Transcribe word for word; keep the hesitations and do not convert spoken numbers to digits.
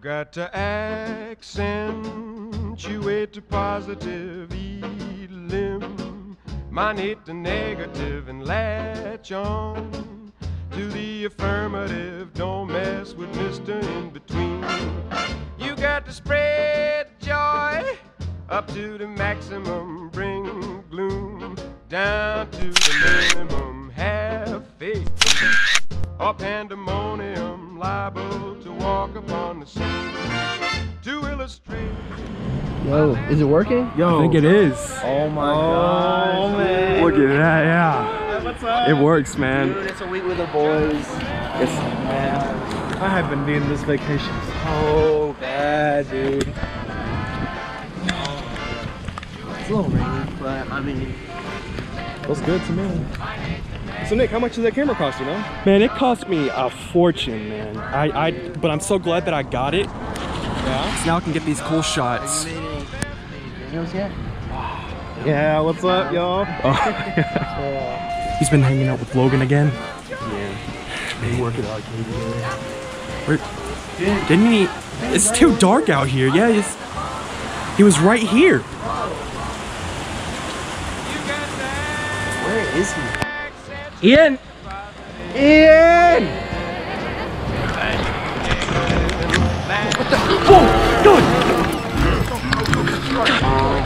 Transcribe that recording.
got to accentuate the positive, elim, minate the negative, and latch on to the affirmative. Don't mess with Mister In-Between. You got to spread joy up to the maximum, bring gloom down to the minimum. Have faith or pandemonium, liable to walk upon the scene to illustrate. Yo, is it working? Yo, I think it is. Oh my oh, god, man. Look at that, yeah. What's up? It works, man. Dude, it's a week with the boys. It's, man. I have been needing this vacation so bad, dude. It's a little rainy, but I mean, feels good to me. So Nick, how much does that camera cost you, man? Man, it cost me a fortune, man. I, I, but I'm so glad that I got it. Yeah. So now I can get these cool shots. have you made any videos yet? Yeah, what's up, y'all? Oh, yeah. He's been hanging out with Logan again. Yeah. Been working out together. Where, didn't he? It's too dark out here. Yeah, he's, he was right here. Where is he? Ian! Ian! What the? Whoa! Dude!